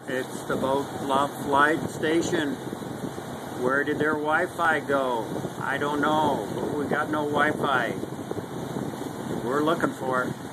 It's the Bluff Light station. Where did their Wi-Fi go? I don't know, but we got no Wi-Fi. We're looking for it.